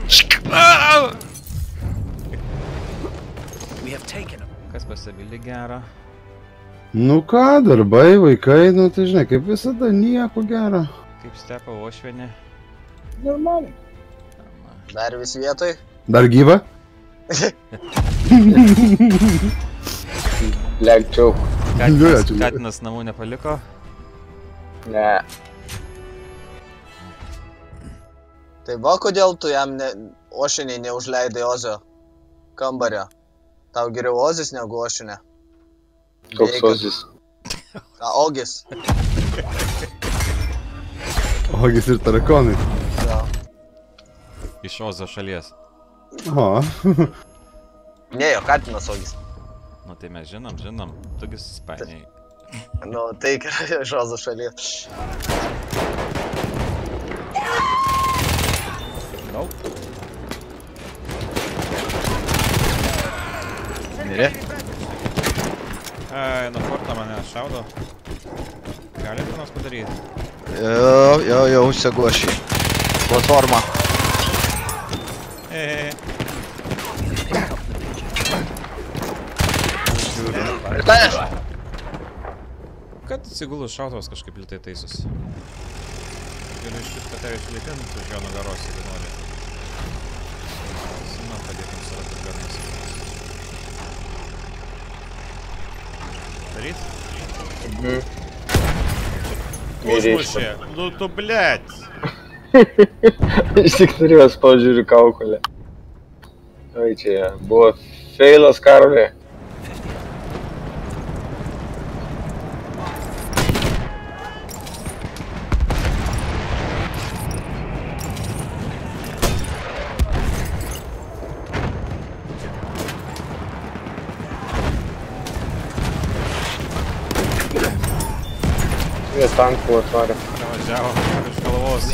Kas pasivylė gerą? Nu ką, darbai, vaikai, nu tai žinai, kaip visada, nieko gero. Kaip stepa uošvienė? Normaliai. Dar vis vietoj? Dar gyva? Lėkčiau. Katinas namų nepaliko? Ne. Tai va, kodėl tu jam ošiniai neužleidai Ozio kambario? Tau geriau Ozis negu ošinė. Koks Ozis? Ogis. Ogis ir tarakonai. Jo. Iš Ozio šalies. O. Ne, jo katinas Ogis. Nu tai mes žinom, tu gi susipainiai. Nu, tai gerai iš Ozio šalies. Nope. Mirė? Nuo forto mane šaudo. Gali tai nors padaryti? Jo, užsiguoši. Platforma. Ir tavęs! Kad atsigulus šautuvas kažkaip litai taisosi. Galiu iškit, kad tave išlipint už jo nugaros, jeigu nori. Sina, padėtum surati garnas. Daryt? Užmušė! Nu tu, blėt! Iš tik turėjau spaudžiūrių kaukolę. Oi, čia buvo feilas karolė. Jie tankų atvarė. Pravažiavo iš galvos.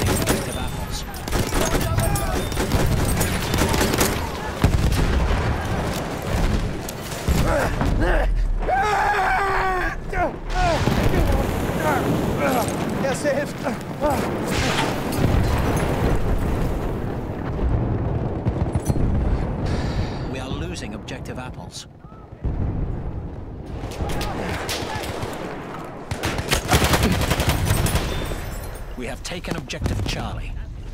We are losing objective apples. We have taken objective Charlie.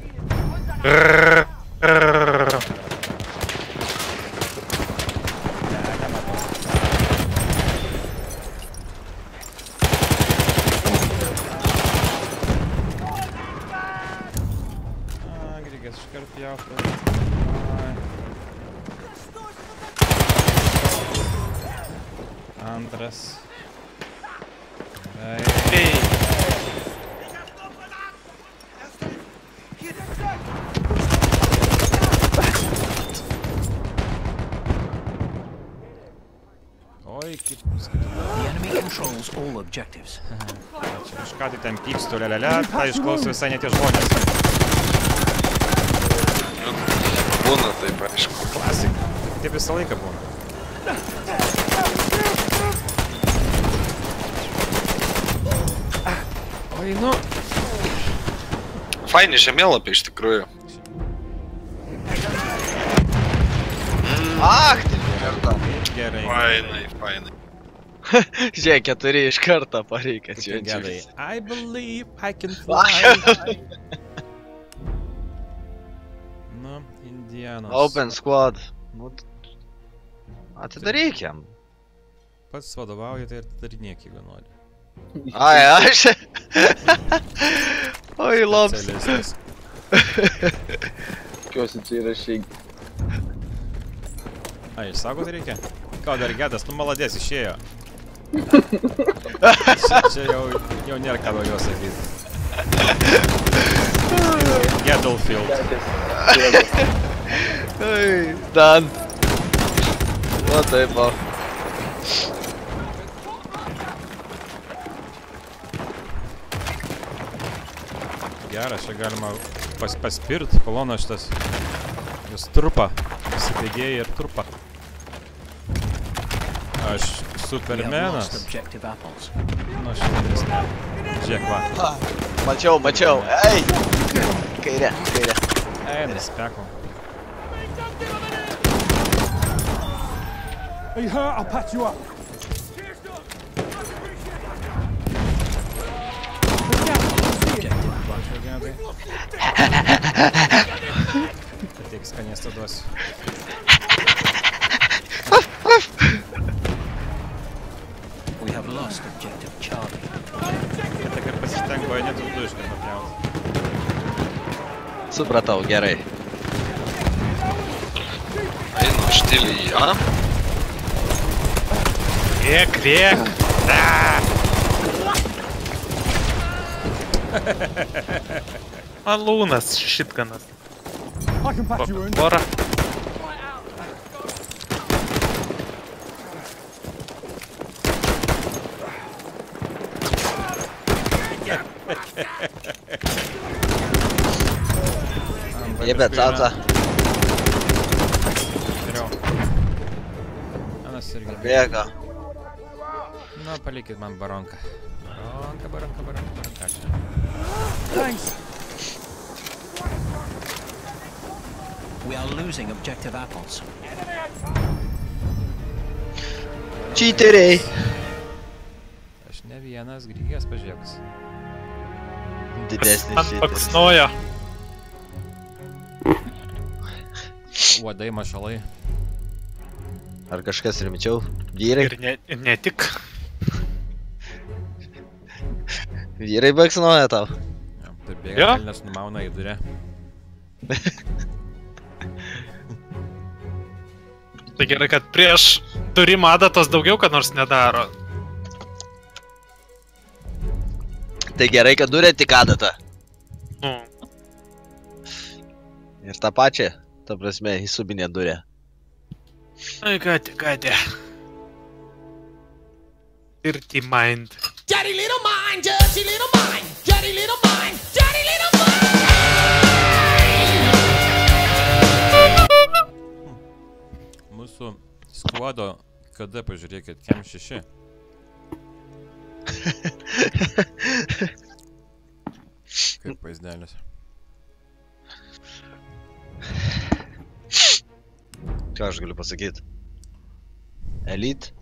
Grįgės iškart pjausto. Antras. Oi, kaip The enemy controls all objectives. Iš ką tai ten pykstų, lelele, tai išklauso visai ne tie žmonės. Būna taip, aišku. Klasika. Taip visą laiką būna. Oi, nu. Faini žemėlapiai iš tikrųjų. Ach, tai kartą. Gerai. Fainai. Žiūrėk, 4 iš karto pareikia čia. Gerai. I believe I can fly. Nu, Indianos. Open squad. Atidaryk jam. Pats vadovauja, tai ir atidarinėk, jeigu nori. Ai, aš. Oi, lops. Specialistas. Tikiuosi, čia yra šiek. Ai, išsaugoti reikia? Ką dar gedas, tu maladės išėjo. Čia jau nėra ką daugiau sakyti. Gettlefield. Ai, Dan. O taip, o. Geras, čia galima paspirt, kolono šitas. Jūs trupa. Įsibėgėjai ir trupa. Aš Supermenas. Nu, šitas ne. Žiūrėk, va. Mačiau. Ei! Kairė. Nuspeko. Are you hurt? I'll patch you up. Ačiū, Gedai. Ateik skanėstą duosiu. We have lost objective Charlie. Kad ir pasitenko, net du iš karto pjaut. Supratau, gerai. Einu štilį į A. Rėk. Malūnas, šitganas. I can patch you in. Porą. Jebė, tata. Geriau. Anas irgi. Bėga. Na, palikit man baronką. Baronka. Ačiū. Thanks. We are losing objective apples. Čyteriai. Aš ne vienas grįžęs, pažiūrėks. Didesnis Man čyteris. paksnoja. Uodai, mašalai. Ar kažkas rimčiau? Vyrai? Ir ne tik. Vyrai baksnoja tau. Taip Jo. bėga, nes numauna į durę. Tai gerai, kad prieš turimą adatos daugiau, kad nors nedaro. Tai gerai, kad durė tik adatą. Nu, Ir tą pačią, ta prasme, įsubinė durė. ai, gatė. Dirty mind. Dirty little mind, dirty little mind, dirty little mind, dirty little mind. Mūsų skuodo, kada pažiūrėkit, kem 6. Kaip vaizdelis. Ką aš galiu pasakyti? Elite?